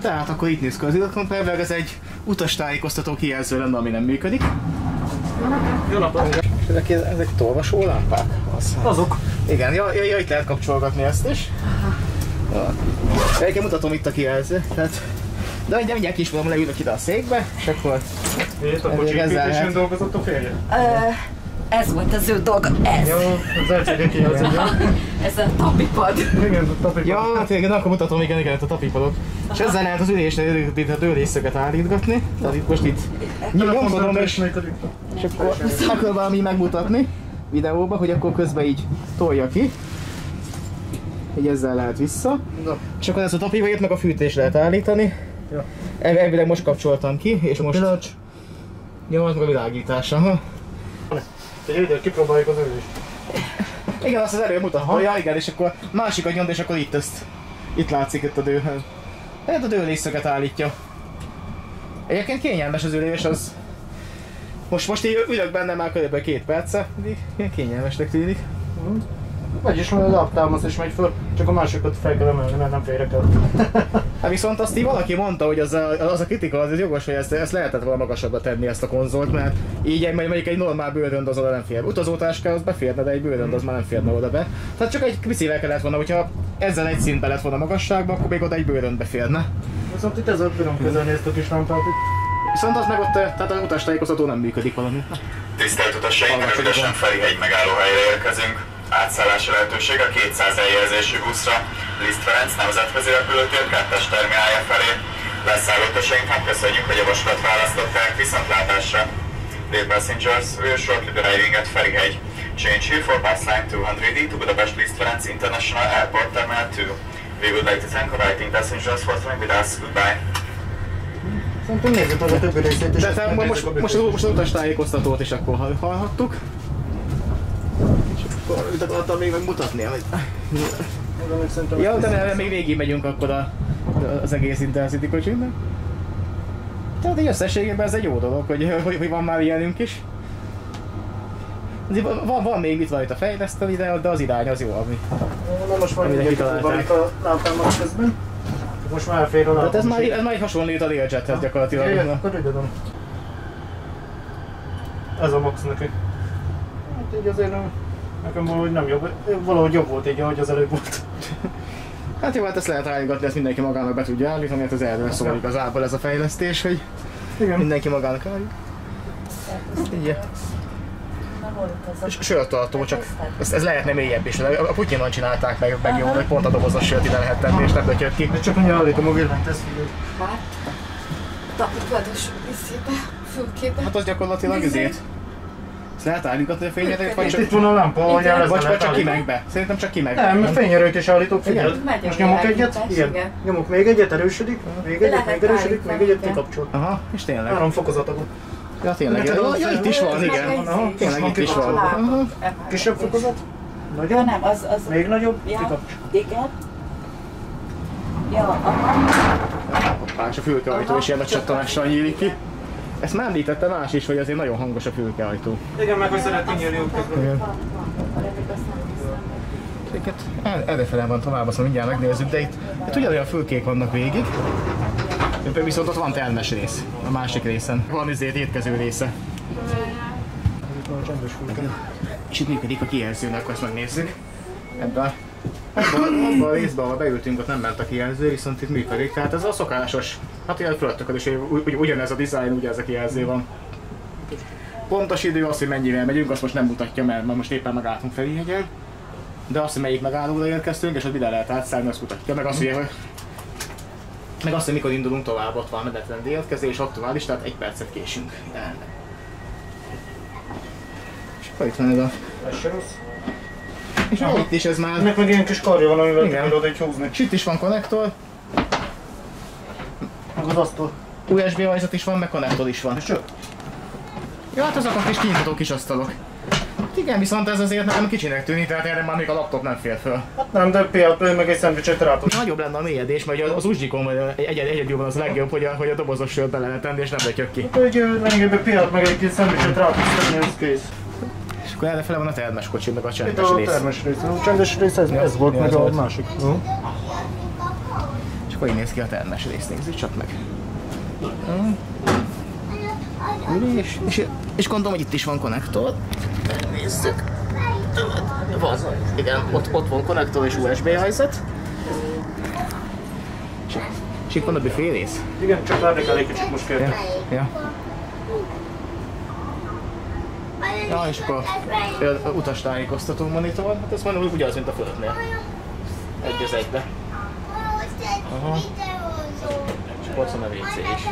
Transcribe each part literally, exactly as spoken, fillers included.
Tehát akkor itt néz ki az iratkontó, elvileg ez egy utastájékoztató kijelző lenne, ami nem működik. Jó napot! Ezek, ezek itt olvasó lámpák? Az. Azok. Igen, ja, ja, ja, itt lehet kapcsolgatni ezt is. Ja. Egyébként mutatom itt a kijelző. Tehát, de mindjárt, mindjárt kis valamit leülök ide a székbe, és akkor... Miért a kocsépítésen dolgozott a férje? Ez volt az ő dolga, ez! Jó, az elcsége kijelző. Ez a tapipad. Igen, a tapipad. Ja, hát igen, akkor mutatom, igen, igen, a tapipadot. És ezzel lehet az ülésnél a dőlésszöget állítgatni. Tehát itt most itt nyomkodom, és, és akkor megpróbálom így megmutatni videóba, hogy akkor közben így tolja ki. Így ezzel lehet vissza. Na. És akkor ezt a tapipad meg a fűtés lehet állítani. Ja. Elvileg most kapcsoltam ki, és most... Pillancs. Ja, az meg a világítása. Egy ide, kipróbáljuk az ülést. Igen, azt az erő mutatja, ja, igen, és akkor másikat nyomd, és akkor itt ezt. Itt látszik itt a dőhöz. Tehát a dőlésszöget állítja. Egyébként kényelmes az ülés, az... Most, most így ülök benne már körülbelül két perce, ilyen kényelmesnek tűnik. Mm. Vagyis majd az aptámhoz is megy föl, csak a másikat fel kell emelni, mert nem férek el. Hát viszont azt így valaki mondta, hogy az a, az a kritika az jogos, hogy ezt, ezt lehetett volna magasabbra tenni ezt a konzolt, mert így egy, mondjuk egy normál bőrönd az oda nem fér. Utazótáskához beférne, de egy bőrönd az már nem férne oda be. Tehát csak egy picivel kellett volna, hogyha ezzel egy szintbe lett volna magasságba, akkor még oda egy bőrönd beférne. Viszont itt ezzel bírom közelni ezt a kis lámpát itt. Viszont az meg ott, tehát az utastájékoztató nem működik valami. Tisztelt utasaink, rövidesen Ferihegy megállóhelyre érkezünk. Átszállási lehetőség a kétszáz helyezésű buszra, Liszt Ferenc nemzetközi repülőtér kettes terminálja felé. Leszállótasainknak köszönjük, hogy javaslatot választották, viszontlátásra. Dear passengers, we are shortly arriving at Ferihegy. Change here for bus line two hundred E to Budapest Liszt Ferenc International Airport Terminal two. We would like to thank our waiting passengers for traveling with us. Goodbye. Szerintem nézzük meg a többi részét is. De te most, most, most, most az utastájékoztatót is akkor hallhattuk. Mit akartam még megmutatni, hogy... Ja, de még végig megyünk akkor a, az egész Intercity kocsinknak. Tehát egy összességében ez egy jó dolog, hogy, hogy, hogy van már ilyenünk is. Van, van még mit rajta fejleszteni, de, de az irány az jó, ami... Na most majd így kipróbáljuk a lámpámat közben. Most már elfér a lámpám. Tehát ez már, ez már hasonlít a Learjethez gyakorlatilag. Igen, akkor ide van. Ez a max neki. Hát így azért nem... Nekem valahogy nem jobb, valahogy jobb volt így, ahogy az előbb volt. Hát jó, hát ezt lehet állítgatni, ezt mindenki magának be tudja állítani, mert az erről szól igazából ez a fejlesztés, hogy igen. Mindenki magának állít. Igen. Sörtartó, csak ez, ez lehetne mélyebb is. A Putyinon csinálták meg, meg jó, hogy pont a dobozos sört ide lehet tenni, és nem dötyöd ki. De csak annyi állítom a villányt, ezt figyelj. Hát, tapipados viszébe, fülkébe. Hát az gyakorlatilag ezért. Ezt lehet állítgatni a fényerőt, vagy csak... Itt van a lámpa, ahogy áll, vagy, vagy csak kimegy be. Szerintem csak kimegy be. Nem, mert fényerőt is állítok, figyeld. Most nyomok egyet, igen. Nyomok még egyet, erősödik, még egyet, még erősödik, még egyet, kikapcsol. Aha, és tényleg. Három fokozatokon. Ja, tényleg. Ja, itt is van, igen. Tényleg itt is van. Kisebb fokozat? Nagyobb? Nem, az, az... Még nagyobb? Ja, kikapcsol. igen. Ja, aha. Hoppá, és a fülkeajtó is ilyen nagy csattanással nyílik ki. Ezt már említette más is, hogy azért nagyon hangos a fülkeajtó. Igen, meg hogy szeretnénk nyílni útközben. Errefele van tovább, azt mindjárt megnézzük, de itt, itt ugyanolyan fülkék vannak végig. Viszont ott van termes rész, a másik részen. Van ezért étkező része. És itt működik a kijelzőnek, akkor ezt megnézzük. Ebben abban a részben, ahol beültünk, ott nem ment a kijelző, viszont itt működik. Tehát ez a szokásos, hát ilyen fölöttököd is, hogy ugyanez a dizájn, ugye ez a kijelző van. Pontos idő az, hogy mennyivel megyünk, azt most nem mutatja, mert most éppen megálltunk Ferihegyen. De azt, hogy melyik megállóra érkeztünk, és hogy ide lehet átszállni, azt mutatja. Meg azt, hogy, meg azt, hogy mikor indulunk tovább, ott van medetlen délkezés, aktuális, tehát egy percet késünk. És akkor itt van ez a... Ez se rossz. És ah, itt is ez már... Ennek meg ilyen kis karja van, amivel kell oda egy húzni. És itt is van konnektor. Meg az asztal. u es bé ajzat is van, meg konnektor is van. Sőt. Ja, hát azok a kis kinyitható kis asztalok. Igen, viszont ez azért nem kicsinek tűnik, tehát erre már még a laptop nem fér föl. Hát nem, de például meg egy szendvicset rá tud. Nagyobb lenne a mélyedés, mert az uzsikon egyedülben az a legjobb, hogy a, hogy a dobozos sört bele lehet tenni és nem betyök ki. Hát egy lényegében például meg egy kis szendvicset rá tudsz tenni, ez kész. És akkor errefele van a termes kocsi, meg a csendes rész. rész. A termes rész, a csendes rész ez, ez volt, meg a másik. akkor így néz ki a termes rész, nézzük csak meg. Hmm. És, és, és gondolom, hogy itt is van konnektor. Nézzük. Van, igen, ott, ott van konnektor és u es bé hajzat. És, és itt van a büfé rész. Igen, csak várni kell egy kicsit most kértem. Ja. Ja, és akkor a utastájékoztató monitor, hát ez mondom, ugyanaz, mint a földnél. Egy az egybe. Aha. És akkor ott van a vé cé is.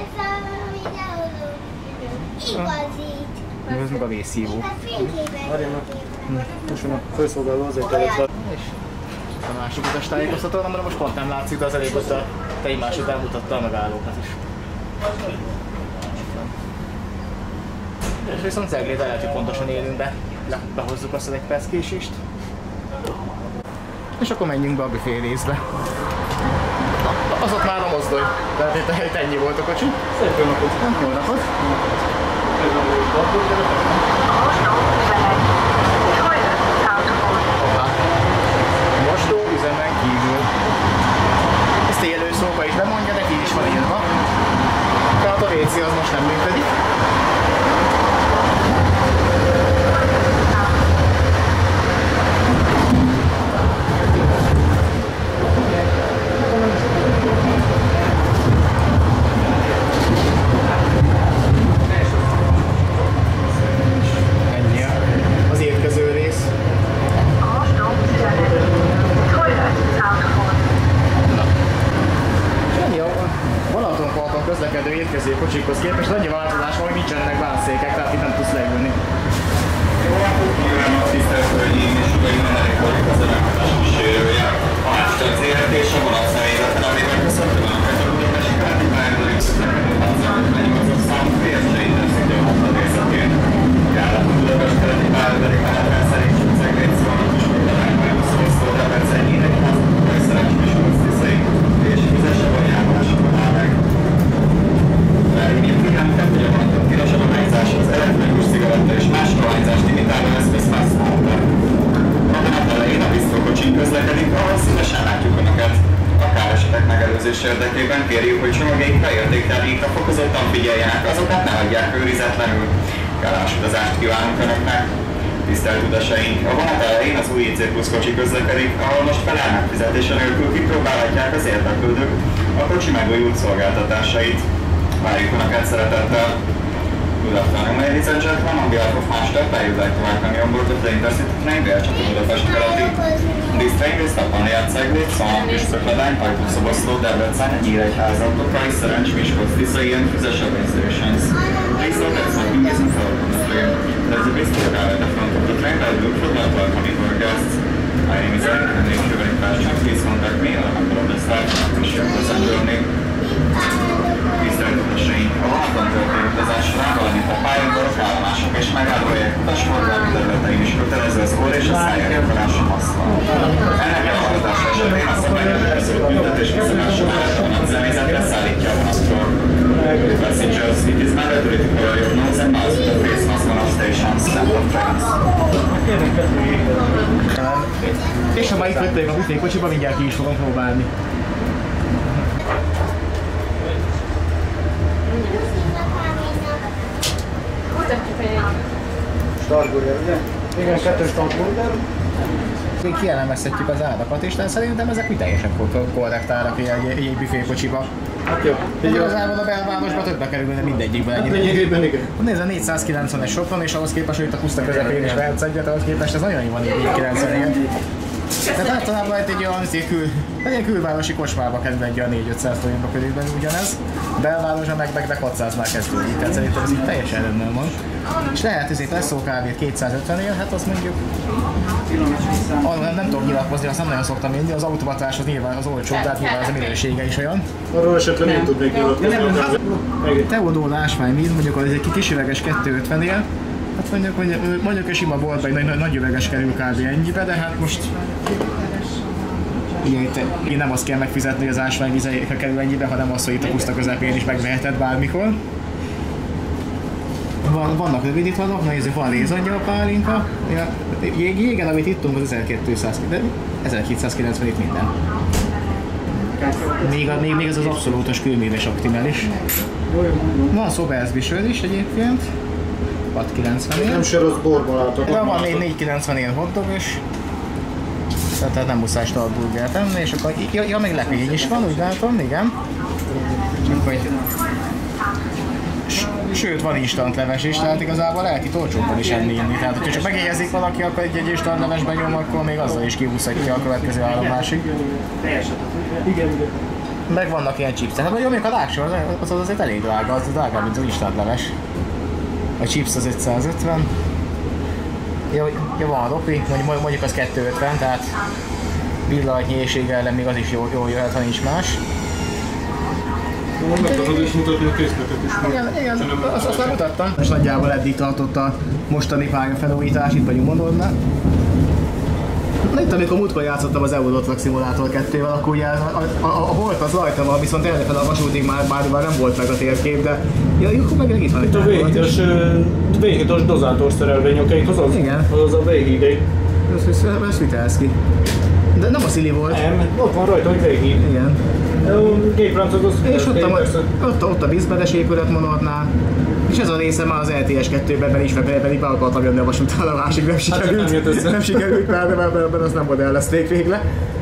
Ez meg a vészhívó. Várjál meg. Most van a főszolgáló azért előtt. És a másik utastájékoztató, nem, most pont nem látszik, de az elég, hogy a te másod elmutatta a megállókat is. És viszont Zegrét el lehet, hogy pontosan élünk be, Le, behozzuk azt az egy perc késést. És akkor menjünk be a büfé részbe. Az ott már a mozdony, tehát itt ennyi volt a kocsi. Szép jó napot! Jó napot! Mostó üzemen kívül. Ezt élő szóba is bemondja, de ki is van írva. Tehát a vé cé az most nem működik. Közlekedő érkező kocsikhoz képest annyi változás van, hogy nincsenek bánszékek, tehát itt nem tudsz leülni. Jó napot kívánok, tisztelt Hölgyeim és Uraim, Ennek vagyok az önökhatás kísérője. A Háztartás zé er té és a vonat személyzet nevében köszöntöm Önöket a Budapesti Keleti Pályaudvari közlekedő hatszázötvennyolcas számú Frigyes Intercity hatodrészetén. Járat a Budapest Keleti Pályaudvari menetrend szerint csak Zegrét Szolnokus Forgalmányban Szobosztó Debrecen Nyíregyháza Budai Szerencs Miskolc-Tiszai és Fizesebben járásokon áll meg. Felhívjuk figyelmüket, hogy a vonatok tilos a dohányzás, az elektronikus cigaretta és más dohányzást imitáló eszközt használnak. A vonat elején a biciklikocsin közlekedik, ahol szívesen látjuk Önöket. A káresetek megelőzés érdekében kérjük, hogy csomagjaikra, értéktáraikra fokozottan figyeljenek, azokat ne hagyják őrizetlenül. Kellemes utazást kívánunk Önöknek! Tisztelt utasaink! A vonat elején az új i cé plusz kocsi közlekedik, ahol most felállnak fizetése nélkül kipróbálhatják az érdeklődők a kocsi megújult szolgáltatásait. Várjuk Önöket szeretettel! Good afternoon, ladies and gentlemen. On behalf of Master, I would like to welcome you on board of the Intercity train Bélcsati Budapest Keleti. This train will stop only at Zegrét, Szolnok és Szökledány, Ajtó-Szoboszló, Debrecen, Nyíregyháza, Tokai, Szerencs, Miskolc-Tiszai and Fizesebben stations. Please note that smoking isn't allowed on the train. There is a biscuit car at the front of the train. I look for that welcoming our guests. My name is Eric, and if you have any questions, please contact me or a member of the staff. Wish you a pleasant journey. Tisztelt utasaink! A vonaton történő utazás során, valamint a pályadvarok, állomások és megállóhelyek utasforgalmi területein is kötelező az orr és a szájjelzőkolása haszna. Ennek elhallgatása esetén a szabályozó büntetés kiszabása mellett a vonatzenézetre szállítja a vonatról. Passengers, it is mandatory to cover your nose and mouth with a face mask on all stations and on trains. És ha már itt vették a büfékocsiba, mindjárt ki is fogom próbálni. Starburger, ugye? Igen, kettős starburger. Kielemezhetjük az árakat, és szerintem ezek úgy teljesen korrekt árak egy, egy büfékocsiba. Hát jó. Igazából a belvárosba többbe kerülne mindegyikben ennyi. Lényegében igen. Nézd, a négyszázkilencvenes sopron, és ahhoz képest, hogy itt a puszta közepén is vehetsz egyet, ahhoz képest ez nagyon jó van négyszázkilencven. Tehát általában egy olyan kül, egy külvárosi kocsmába kerül egy olyan négy-ötszáz forintba körülbelül ugyanez. Belvárosra meg meg hatszáznál kezdődik, tehát szerintem ez így teljesen rendben van. És lehet ezért Presszó kávét kétszázötvenért, hát azt mondjuk... Nem, nem tudok nyilatkozni, azt nem nagyon szoktam inni, az automatás az nyilván az olcsó, tehát nyilván az a minősége is olyan. Arról esetleg nem tudnék nyilatkozni. Teodol ásványvíz, mondjuk az egy kis üveges kettőszázötvenért. Hát mondjuk, mondjuk, mondjuk a sima boltban egy nagy, nagy üveges kerül kb. Ennyibe, de hát most... Ugye itt én nem azt kell megfizetni, hogy az ásványvíz kerül ennyibe, hanem azt, hogy itt a puszta közepén is megveheted bármikor. Van, vannak rövid italok, nézzük, van lézangyal pálinka. Ja, jégen, amit ittunk, az ezerkétszázkilencven, itt minden. Még, a, még, még ez az abszolútos kőműves optimális. Van szobaezbisőd is egyébként. hat kilencvenért. Nem se rossz borba látok. Ja, van még négy kilencvenért hotdog is. Tehát nem muszáj startburgert enni, és akkor ja, ja, még lepény is van, úgy látom, igen. Csak hogy... Sőt, van instant leves is, tehát igazából lehet itt olcsóbban is enni inni. Tehát, hogyha csak megérzik valaki, akkor egy, egy instant levesben nyom, akkor még azzal is kihúzhatja a következő állomásig. Meg vannak ilyen chipsek. Hát jó, még a láksor, az, az azért elég drága, az drága, mint az instant leves. A chips az ötszázötven. Ja, ja, van a ropi, mondjuk, mondjuk az kétszázötven, tehát pillanatnyi éjség ellen még az is jól, jól jöhet, ha nincs más. Megtartod is mutatni a készletet is. Igen, igen, azt, azt már mutattam. És nagyjából eddig tartott a mostani pályafelújítás, itt vagyunk Modornál. Na itt, amikor múltkor játszottam az Euro Truck Simulator kettővel, akkor ugye a, a, a, a volt az rajta van, viszont előfele a vasútig már, már, már nem volt meg a térkép, de ja, akkor meg itt van egy itt a véghidas, véghidas dozátor szerelvény, oké, az az? Igen. Az a végidé. Ez Vitelszki. De nem a Szili volt. Nem, ott van rajta, hogy véghíd. Igen. A gépráncod az... És ott a, ott, ott a Bizbedes épület Monornál. És ez a része már az el té es kettőben ben is, pedig be akartam jönni a vasútállomásig, nem sikerült. Hát, nem, nem sikerült már, de mert azt nem modellezték végre.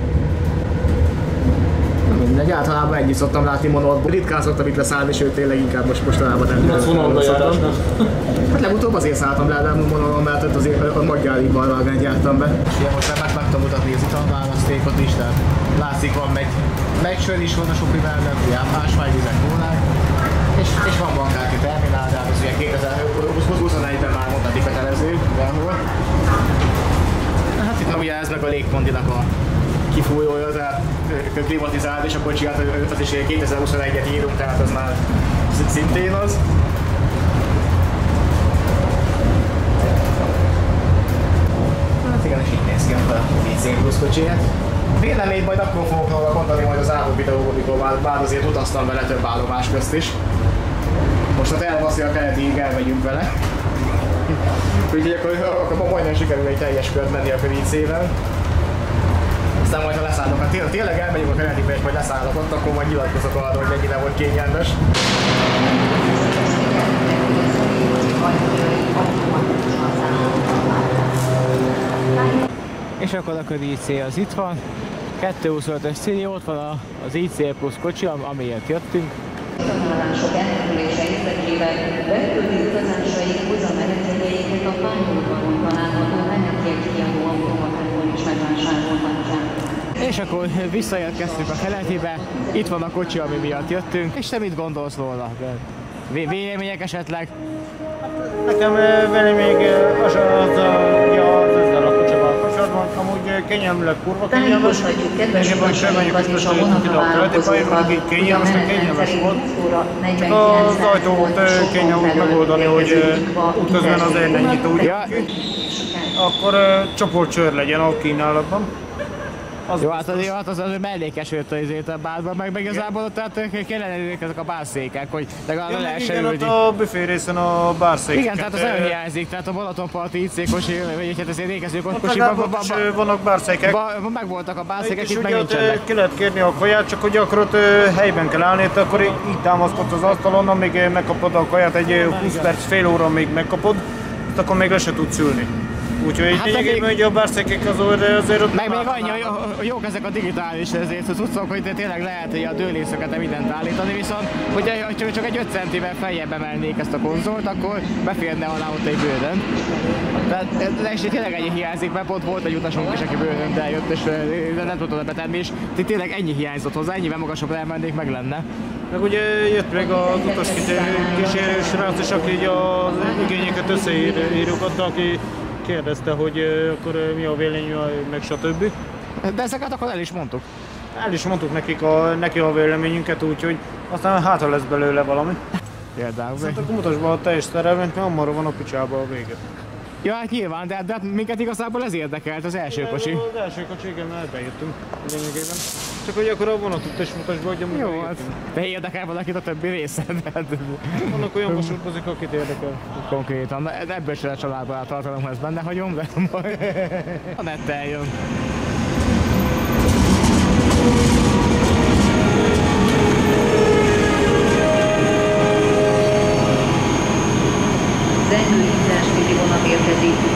Mindegy, általában ennyit szoktam látni Monorból. Ritkán szoktam itt leszállni, sőt tényleg inkább most mostanában nem. Ez vonalba járás, nem? Hát legutóbb azért szálltam le, de Monoron, mert azért a Magyári Balvágányt jártam be. És ugye most már meg tudtam mutatni az italválasztékot is, tehát látszik van megy, megy sör is van a sopivel, nem ugye ásványvizek volnák. És, és van bankáti terminál, de az ugye kétezer-huszonegyben már mondani kötelező mindenhol. Hát itt meg ugye ez meg a légkondinak a kifújója, tehát klimatizált, és a kocsi, hát az is kétezer-huszonegyet írunk, tehát az már szintén az. Hát igen, és így néz ki a í cé plusz kocsiját. Véleményt majd akkor fogok róla mondani majd az álló videóban, mikor bár azért utaztam vele több állomás közt is. Most hát elbaszi a keletig, elmegyünk vele. Úgyhogy akkor, akkor majdnem sikerül egy teljes kört menni akkor í cével. Aztán majd ha leszállok, hát tényleg, tényleg elmegyünk a keletibe és majd leszállok ott, akkor majd nyilatkozok arra, hogy mennyire volt kényelmes. És akkor a í cé az itt van. kétszázhuszonötös Cili, ott van az í cé plusz kocsi, amiért jöttünk. Tanulások elkerülése érdekében repülő utazásaik hozamenetjegyeiket a pályaudvaron található menetjegy kiadó automatákon is megvásárolhatják. És akkor visszaérkeztünk a keletibe, itt van a kocsi, ami miatt jöttünk. És te mit gondolsz róla? Vélemények esetleg? Nekem vele még az az ezzel a kocsival kapcsolatban, amúgy kényelmileg kurva kényelmes. Egyébként hogy felmenjük és most jöttünk ide a keletibe, és mondjuk így kényelmes, de kényelmes volt. Csak az ajtót kéne úgy megoldani, hogy útközben az ellennyitó úgy akkor csoportcsőr legyen a kínálatban. Az jó, hát az, hát az, az mellékes jött azért a bárban, meg, meg igazából tehát kellene ezek a bárszékek, hogy legalább ja, lehessen igen, ülni. Igen, ott a büfé részen a bárszékek. Igen, tehát az nagyon hiányzik, tehát a Balatonparti í cé kocsi, vagy hát azért ékező ott kocsiban vannak bárszékek. Meg voltak a bárszékek, itt meg nincsenek. Ki lehet kérni a kaját, csak hogy akkor ott helyben kell állni, akkor így támaszkodsz az asztalon, amíg megkapod a kaját, egy húsz perc, fél óra még megkapod, akkor még le se tudsz ülni. Úgyhogy hát lényegében még... a bárszékek azért, azért ott... Meg még annyi, hogy jók ezek a digitális ezért tudszok, hogy tényleg lehet a dőlészöket mindent állítani, viszont hogy csak egy öt centivel feljebb emelnék ezt a konzolt, akkor beférne alá ott egy bőrön. Tehát és tényleg ennyi hiányzik, mert pont volt egy utasunk is, aki bőrönt eljött, és nem tudod betenni, és tényleg ennyi hiányzott hozzá, ennyivel magasabb elmennék, meg lenne. Meg ugye jött még az utas kis srác is, aki az igényeket összeírogatta, aki kérdezte, hogy uh, akkor mi a véleményű, meg stb. De ezeket akkor el is mondtuk. El is mondtuk nekik a, neki a véleményünket, úgyhogy aztán hátra lesz belőle valami. Például. Szerintem akkor mutasd be a teljes szerelvényt, mert ammarra van a picsába a vége. Ja, hát nyilván, de, de minket igazából ez érdekelt, az első igen, kocsi. Az első kocsi, igen, mert bejöttünk lényegében. Csak hogy akkor a vonatot is mutasd be, hogy amúgy jó, hát, de érdekel valakit a többi része. Vannak olyan vasútkozik, akit érdekel. Konkrétan, de ebből se lehet családbarát tartalom, ha ezt benne hagyom, de majd a nettel jön. Zengő Hídrásvédi vonat érkezik